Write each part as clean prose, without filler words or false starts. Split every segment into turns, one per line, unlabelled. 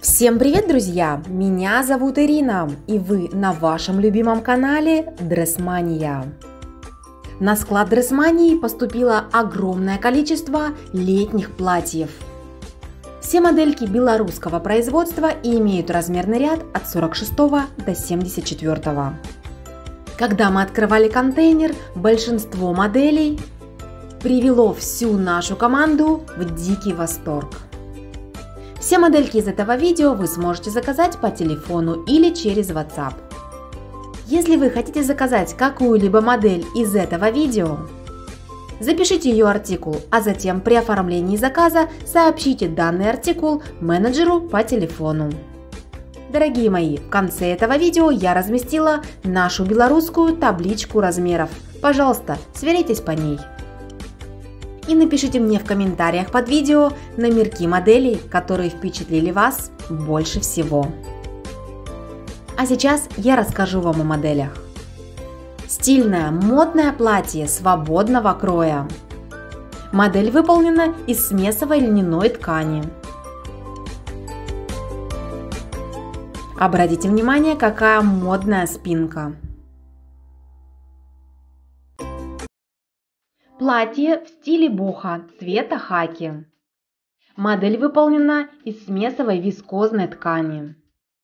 Всем привет, друзья! Меня зовут Ирина, и вы на вашем любимом канале Дресмания. На склад Дресмании поступило огромное количество летних платьев. Все модельки белорусского производства и имеют размерный ряд от 46 до 74. Когда мы открывали контейнер, большинство моделей привело всю нашу команду в дикий восторг. Все модельки из этого видео вы сможете заказать по телефону или через WhatsApp. Если вы хотите заказать какую-либо модель из этого видео, запишите ее артикул, а затем при оформлении заказа сообщите данный артикул менеджеру по телефону. Дорогие мои, в конце этого видео я разместила нашу белорусскую табличку размеров. Пожалуйста, сверяйтесь по ней. И напишите мне в комментариях под видео номерки моделей, которые впечатлили вас больше всего. А сейчас я расскажу вам о моделях. Стильное модное платье свободного кроя. Модель выполнена из смесовой льняной ткани. Обратите внимание, какая модная спинка. Платье в стиле бохо цвета хаки. Модель выполнена из смесовой вискозной ткани.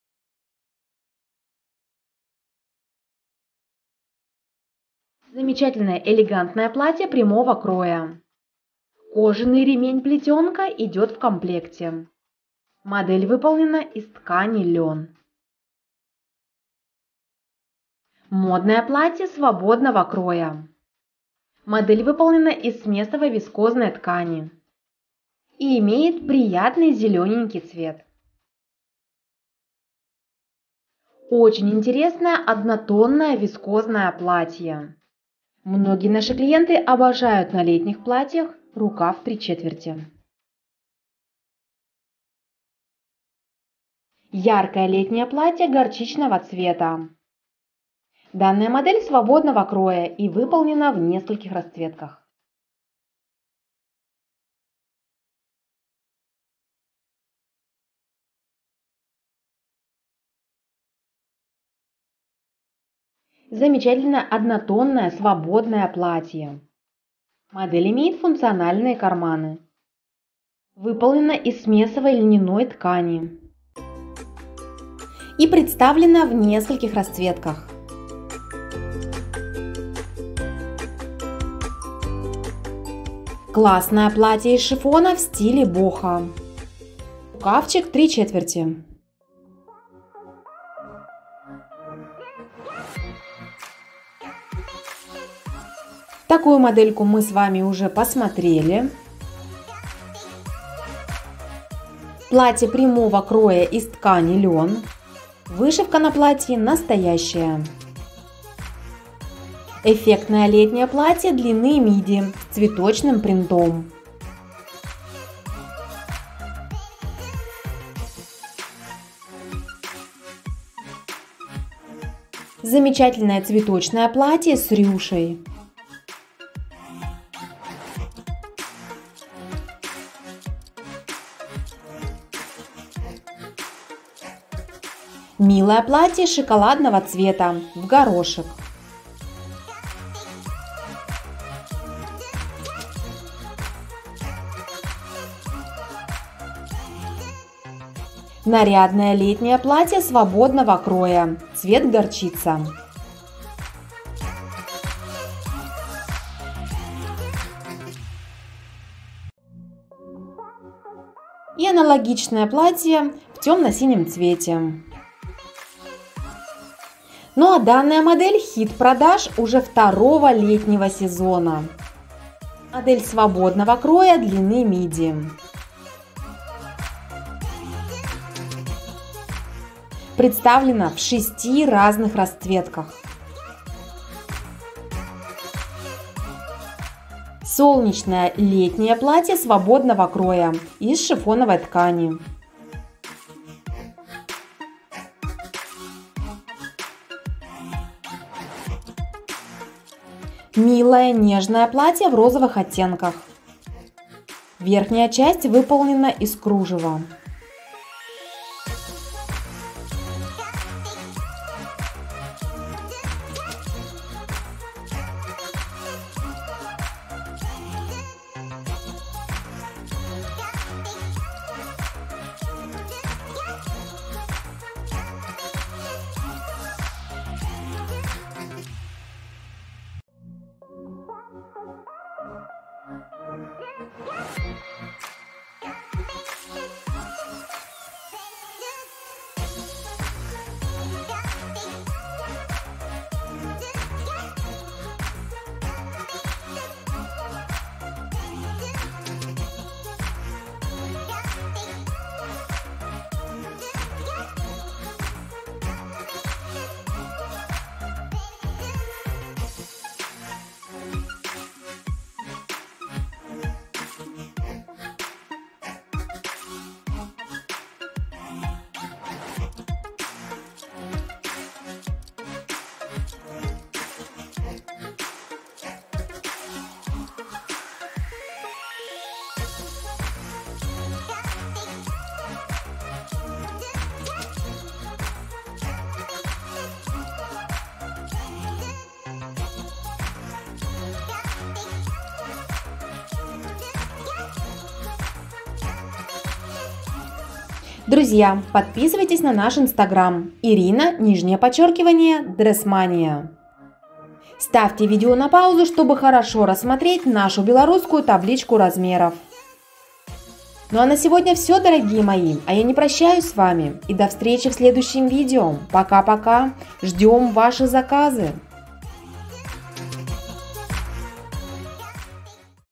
Замечательное элегантное платье прямого кроя. Кожаный ремень-плетенка идет в комплекте. Модель выполнена из ткани лен. Модное платье свободного кроя. Модель выполнена из смесовой вискозной ткани и имеет приятный зелененький цвет. Очень интересное однотонное вискозное платье. Многие наши клиенты обожают на летних платьях рукав 3/4. Яркое летнее платье горчичного цвета. Данная модель свободного кроя и выполнена в нескольких расцветках. Замечательное однотонное свободное платье. Модель имеет функциональные карманы. Выполнена из смесовой льняной ткани и представлена в нескольких расцветках. Классное платье из шифона в стиле бохо. Рукавчик 3/4. Такую модельку мы с вами уже посмотрели. Платье прямого кроя из ткани лен. Вышивка на платье настоящая. Эффектное летнее платье длины миди с цветочным принтом. Замечательное цветочное платье с рюшей. Милое платье шоколадного цвета в горошек. Нарядное летнее платье свободного кроя, цвет горчица. И аналогичное платье в темно-синем цвете. Ну а данная модель хит продаж уже второго летнего сезона. Модель свободного кроя длины миди. Представлена в 6 разных расцветках. Солнечное летнее платье свободного кроя из шифоновой ткани. Милое нежное платье в розовых оттенках. Верхняя часть выполнена из кружева. Друзья, подписывайтесь на наш инстаграм Ирина_Дрессмания. Ставьте видео на паузу, чтобы хорошо рассмотреть нашу белорусскую табличку размеров. Ну а на сегодня все, дорогие мои, а я не прощаюсь с вами и до встречи в следующем видео. Пока-пока, ждем ваши заказы.